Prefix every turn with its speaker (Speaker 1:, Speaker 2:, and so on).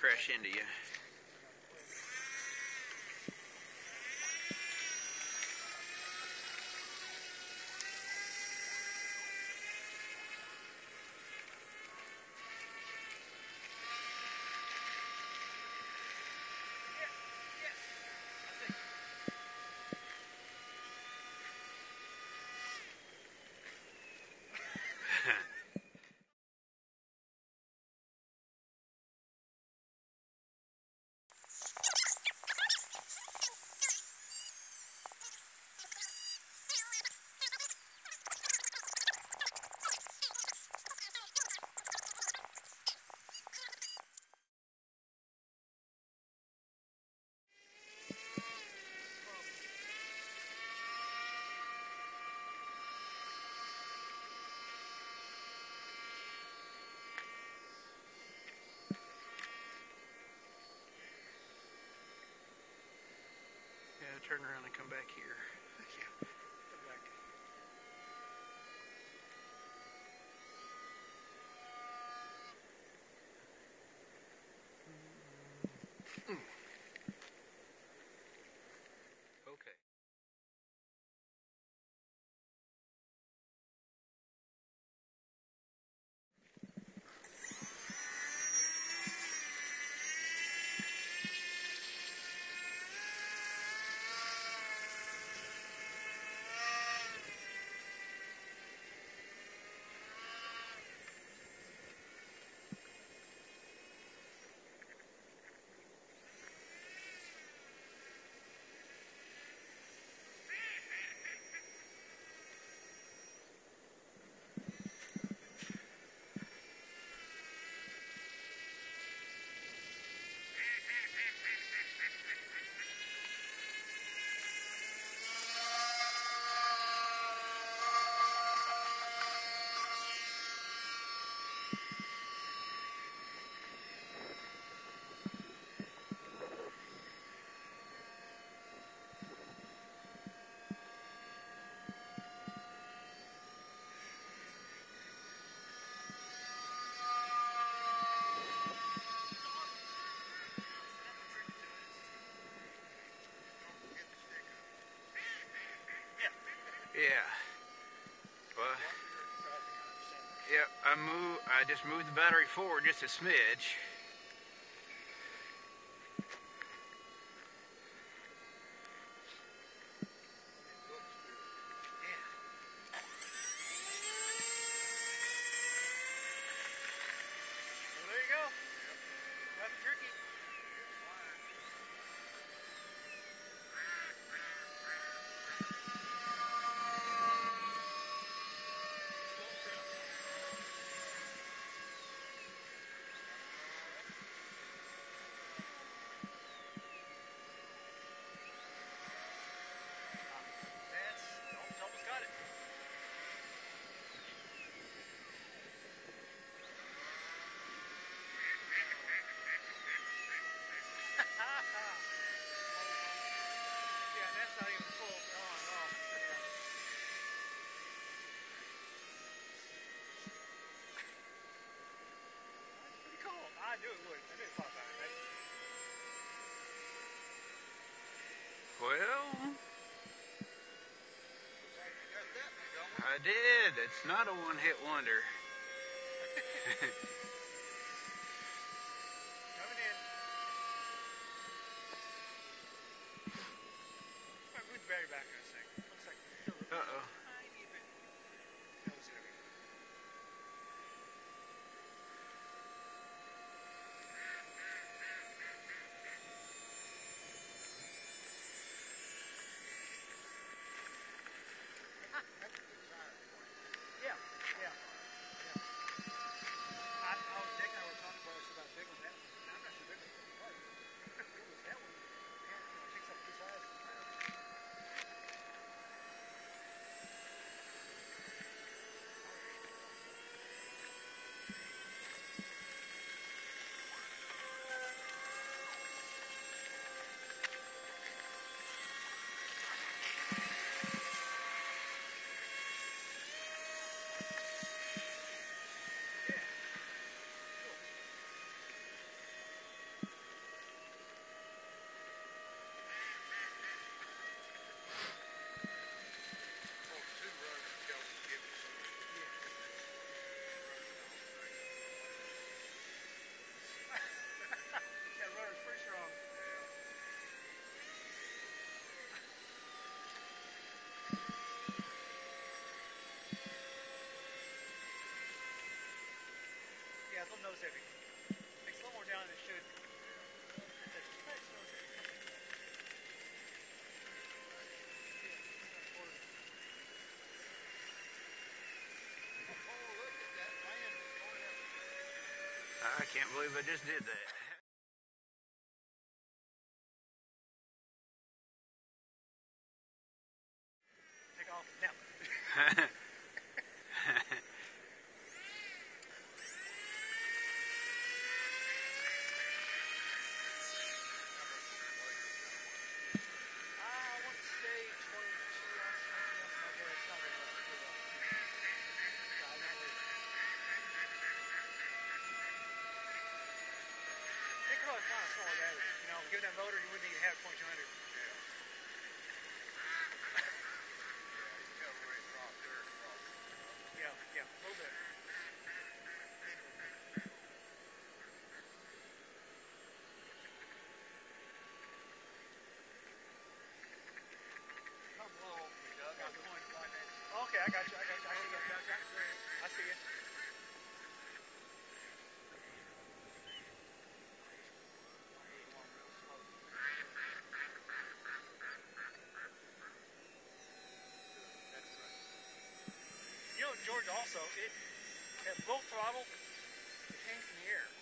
Speaker 1: crash into you. Yeah, turn around and come back here.
Speaker 2: Yeah, come back.
Speaker 1: Okay. Yeah. Well, yeah, I just moved the battery forward just a smidge.
Speaker 2: Well, there you go. Nothing tricky. It's almost got it. Yeah, that's not even full on at all. That's pretty cool. I knew it would. I knew it thought about it, right?
Speaker 1: Well,
Speaker 2: Looks like you got that one going.
Speaker 1: I did. It's not a one-hit wonder.
Speaker 2: Coming in. Might move the battery back in a second. Looks like it's still a
Speaker 1: Uh-oh.
Speaker 2: tiny bit nosy of you. That's a good size point. Yeah, yeah. Dick and I were talking about how big was that one. Now, I'm not sure big one's going to be hard. Big was that one. Yeah, it takes up two sides. little nose heavy. Makes a little more down than it should. It's a touch nose heavy.
Speaker 1: I can't believe I just did that.
Speaker 2: Take off now. I want to say 22 ounces, something like that. It's not very much. So I'm not really. Think about it, kind of smaller battery. You know, given that motor, you wouldn't even have 2200. Yeah, a little bit.
Speaker 3: Come low, Doug. I'm going right next to you.
Speaker 2: Okay, I got you. I see you. You know, George, also, at low throttle, it hangs in the air.